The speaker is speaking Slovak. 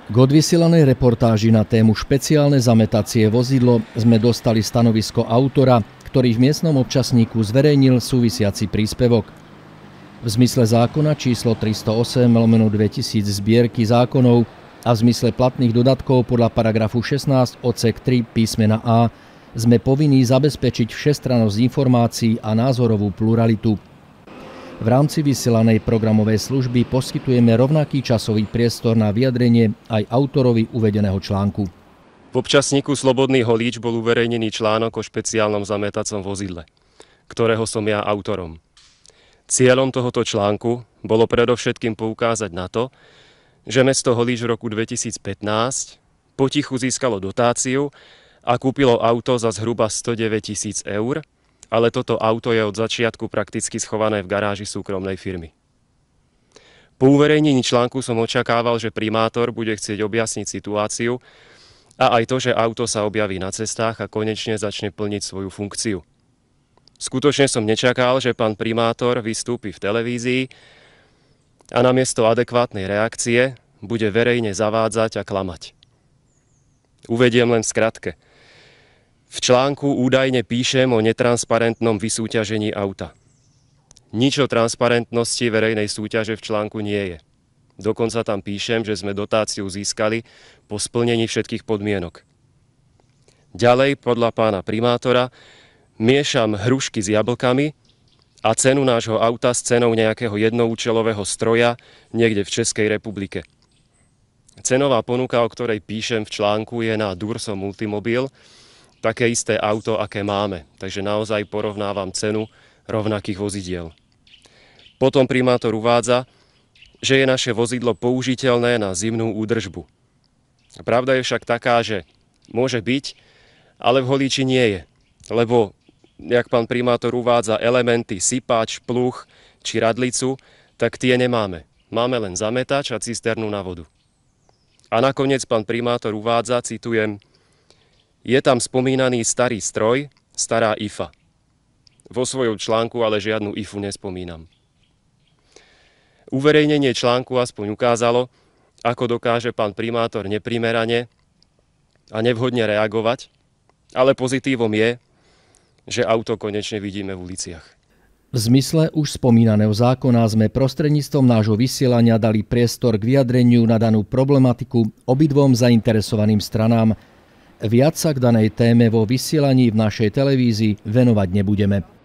K odvysielanej reportáži na tému špeciálne zametacie vozidlo sme dostali stanovisko autora, ktorý v miestnom občasníku zverejnil súvisiaci príspevok. V zmysle zákona číslo 308/2000 zbierky zákonov a v zmysle platných dodatkov podľa paragrafu 16 odsek 3 písmena A sme povinní zabezpečiť všestrannosť informácií a názorovú pluralitu. V rámci vysielanej programovej služby poskytujeme rovnaký časový priestor na vyjadrenie aj autorovi uvedeného článku. V občasníku Slobodný Holíč bol uverejnený článok o špeciálnom zametacom vozidle, ktorého som ja autorom. Cieľom tohoto článku bolo predovšetkým poukázať na to, že mesto Holíč v roku 2015 potichu získalo dotáciu a kúpilo auto za zhruba 109 000 eur, ale toto auto je od začiatku prakticky schované v garáži súkromnej firmy. Po uverejnení článku som očakával, že primátor bude chcieť objasniť situáciu a aj to, že auto sa objaví na cestách a konečne začne plniť svoju funkciu. Skutočne som nečakal, že pán primátor vystúpi v televízii a namiesto adekvátnej reakcie bude verejne zavádzať a klamať. Uvediem len v skratke. V článku údajne píšem o netransparentnom vysúťažení auta. Nič o transparentnosti verejnej súťaže v článku nie je. Dokonca tam píšem, že sme dotáciu získali po splnení všetkých podmienok. Ďalej, podľa pána primátora, miešam hrušky s jablkami a cenu nášho auta s cenou nejakého jednoúčelového stroja niekde v Českej republike. Cenová ponuka, o ktorej píšem v článku, je na Durso Multimobil, také isté auto, aké máme. Takže naozaj porovnávam cenu rovnakých vozidiel. Potom primátor uvádza, že je naše vozidlo použiteľné na zimnú údržbu. Pravda je však taká, že môže byť, ale v Holíči nie je. Lebo, jak pán primátor uvádza, elementy sypač, pluh či radlicu, tak tie nemáme. Máme len zametač a cisternu na vodu. A nakoniec pán primátor uvádza, citujem, je tam spomínaný starý stroj, stará IFA. Vo svojom článku ale žiadnu IFU nespomínam. Uverejnenie článku aspoň ukázalo, ako dokáže pán primátor neprimerane a nevhodne reagovať, ale pozitívom je, že auto konečne vidíme v uliciach. V zmysle už spomínaného zákona sme prostredníctvom nášho vysielania dali priestor k vyjadreniu na danú problematiku obidvom zainteresovaným stranám. Viac sa k danej téme vo vysielaní v našej televízii venovať nebudeme.